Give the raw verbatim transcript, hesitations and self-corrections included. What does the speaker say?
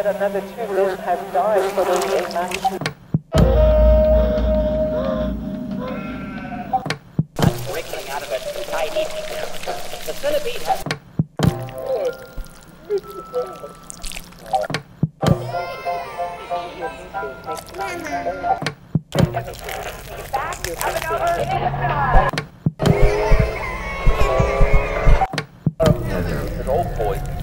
that another two men have died following a mass. I'm wriggling out of a too-tight easy chair. The centipede has... An old boy.